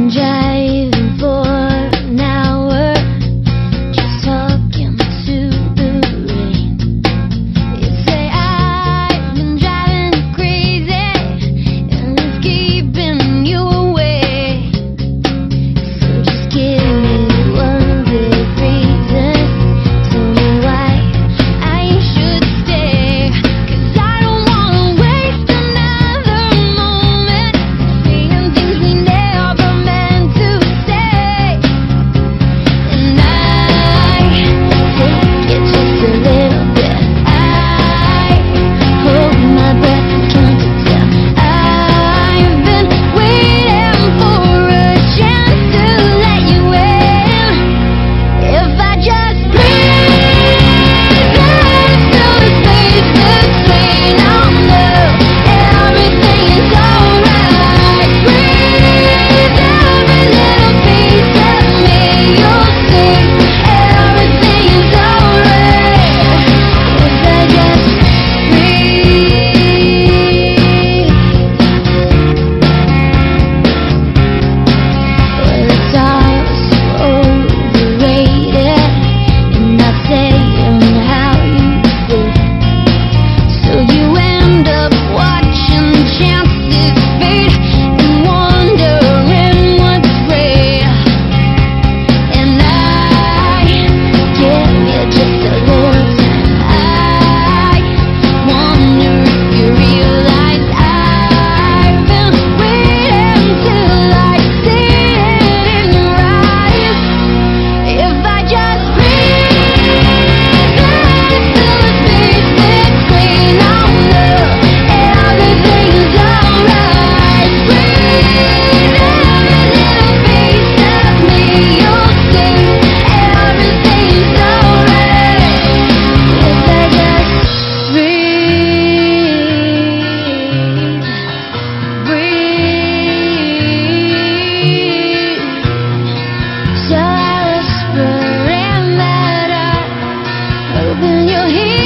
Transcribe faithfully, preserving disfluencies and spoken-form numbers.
driving for an hour, just talking to the rain. You say I've been driving you crazy, and it's keeping you away. So just give me one good reason, tell me why I should stay. 'Cause I don't wanna waste another moment saying things we never meant to say. And I take it just a little bit. I hold my breath and count to ten. I've been waiting for a chance to let you in. If I just breathe, there's still a space between. I'll know everything is alright. Breathe every little piece of me. You'll see everything is alright. If I just breathe. Well, it's all so overrated, and not saying how you feel. So you end up watching chances fade and wondering what's real. And I give you just a little time. I wonder if you realize I've been waiting till I see it in your eyes. If I just breathe, there's still a space between. I'll know everything is alright. Breathe every little piece of me. You'll see everything is alright. If I just breathe, breathe. So I whisper in that I hoping you'll hear.